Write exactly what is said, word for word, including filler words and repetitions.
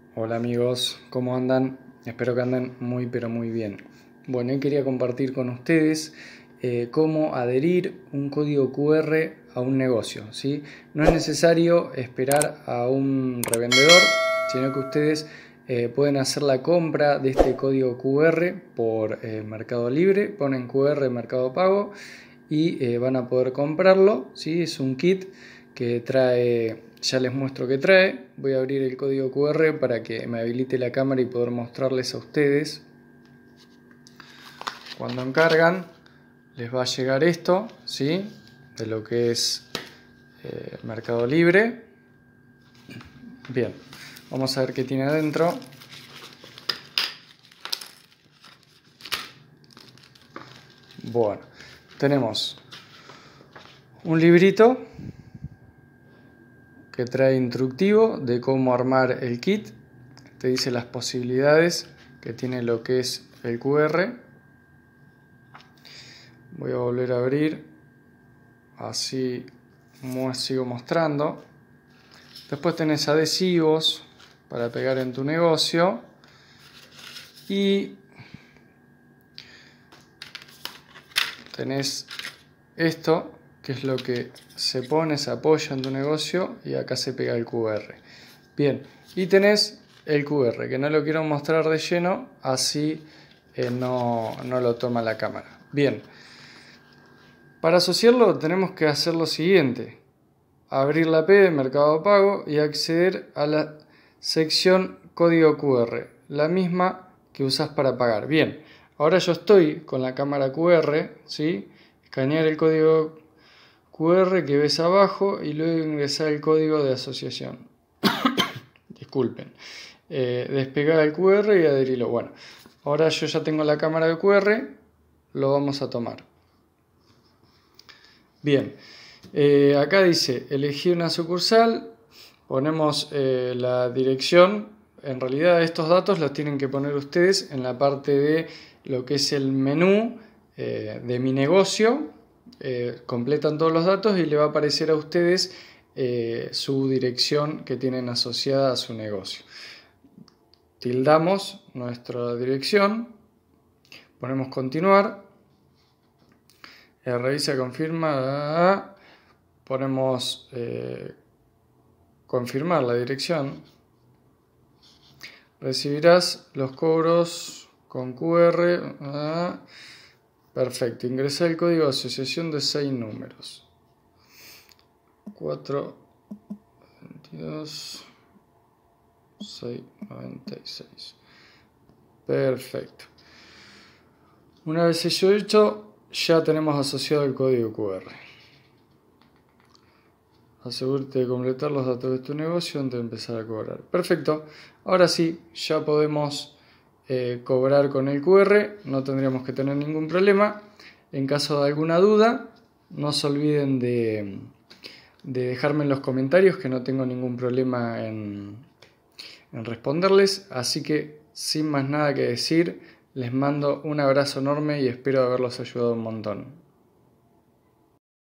Hola amigos, ¿cómo andan? Espero que anden muy pero muy bien. Bueno, hoy quería compartir con ustedes eh, cómo adherir un código Q R a un negocio, ¿sí? No es necesario esperar a un revendedor, sino que ustedes eh, pueden hacer la compra de este código Q R por eh, Mercado Libre, ponen Q R Mercado Pago y eh, van a poder comprarlo, ¿sí? Es un kit que trae, ya les muestro que trae. Voy a abrir el código Q R para que me habilite la cámara y poder mostrarles a ustedes. Cuando encargan les va a llegar esto, ¿sí? De lo que es eh, Mercado Libre. Bien, vamos a ver qué tiene adentro. Bueno, tenemos un librito que trae instructivo de cómo armar el kit. Te dice las posibilidades que tiene lo que es el Q R. Voy a volver a abrir, así sigo mostrando. Después tenés adhesivos para pegar en tu negocio y tenés esto, que es lo que se pone, se apoya en tu negocio y acá se pega el Q R. Bien, y tenés el Q R, que no lo quiero mostrar de lleno, así eh, no, no lo toma la cámara. Bien, para asociarlo tenemos que hacer lo siguiente: abrir la A P I de Mercado Pago y acceder a la sección código Q R, la misma que usás para pagar. Bien, ahora yo estoy con la cámara Q R, ¿sí? Escanear el código Q R que ves abajo y luego ingresar el código de asociación. Disculpen. Eh, despegar el Q R y adherirlo. Bueno, ahora yo ya tengo la cámara de Q R, lo vamos a tomar. Bien, eh, acá dice elegir una sucursal, ponemos eh, la dirección. En realidad estos datos los tienen que poner ustedes en la parte de lo que es el menú eh, de mi negocio. Eh, completan todos los datos y le va a aparecer a ustedes eh, su dirección que tienen asociada a su negocio. Tildamos nuestra dirección, ponemos continuar, eh, revisa, confirma, ponemos eh, confirmar la dirección. Recibirás los cobros con Q R. Ah, perfecto. Ingresa el código de asociación de seis números. cuatro veintidós seiscientos noventa y seis. Perfecto. Una vez eso hecho, ya tenemos asociado el código Q R. Asegúrate de completar los datos de tu negocio antes de empezar a cobrar. Perfecto. Ahora sí, ya podemos eh, cobrar con el Q R. No tendríamos que tener ningún problema. En caso de alguna duda, no se olviden de, de dejarme en los comentarios, que no tengo ningún problema en, en responderles. Así que, sin más nada que decir, les mando un abrazo enorme y espero haberlos ayudado un montón.